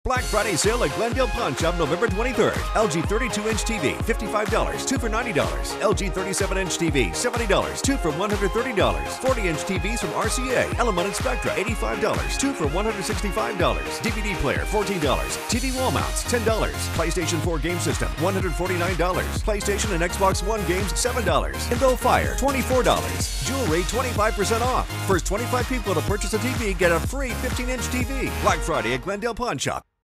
Black Friday sale at Glendale Pawn Shop November 23rd. LG 32-inch TV, $55, 2 for $90. LG 37-inch TV, $70, 2 for $130. 40-inch TVs from RCA, Element and Spectra, $85, 2 for $165. DVD player, $14. TV wall mounts, $10. PlayStation 4 game system, $149. PlayStation and Xbox One games, $7. Indo Fire, $24. Jewelry, 25% off. First 25 people to purchase a TV get a free 15-inch TV. Black Friday at Glendale Pawn Shop.